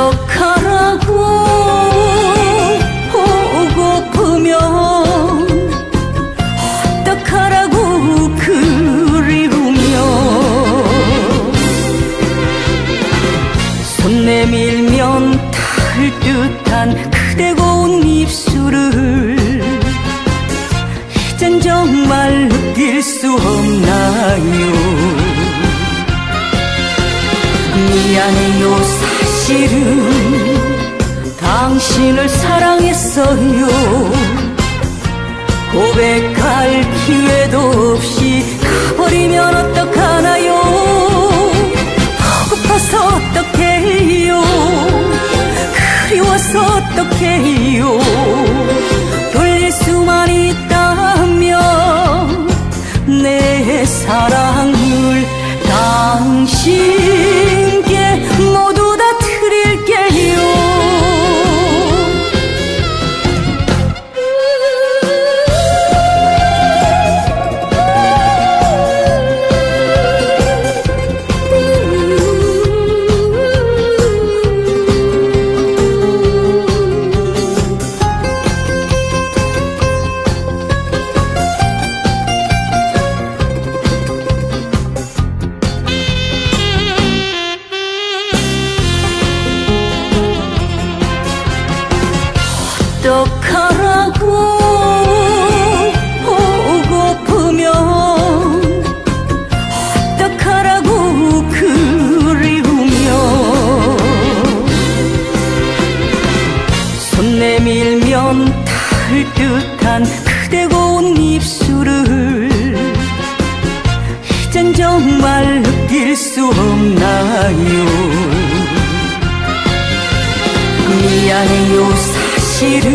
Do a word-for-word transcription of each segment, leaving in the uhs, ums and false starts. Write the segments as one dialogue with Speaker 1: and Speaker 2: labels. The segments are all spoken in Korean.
Speaker 1: 어떡하라고 보고프면 어떡하라고 그리우며 손 내밀면 닿을 듯한 그대 고운 입술을 이젠 정말 느낄 수 없나요? 미안해요. 사실은 당신을 사랑했어요. 고백할 기회도 없이 가버리면 어떡하나요? 보고파서 어떡해요? 그리워서 어떡해요? 돌릴 수만 있다면 내 사랑을 당신께 모두 다 드릴게요. 어떡하라고 보고프면 어떡하라고 그리우며 손 내밀면 닿을 듯한 그대 고운 입술을 이젠 정말 느낄 수 없나요? 미안해요. 사실은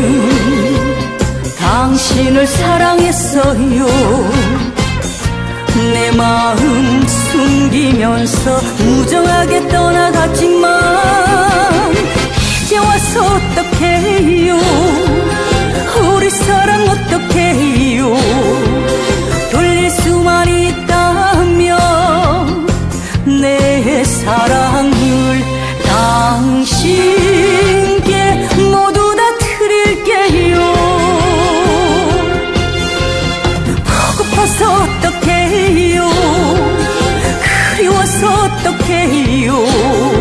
Speaker 1: 당신을 사랑했어요. 내 마음 숨기면서 무정하게 떠나갔지만 이제 와서 어떡해요? 우리 사랑 어떡해요? 돌릴 수만 있다면 내 사랑을 당신께 모두 다 드릴게요. 보고파서 어떡해요? 그리워서 어떡해요?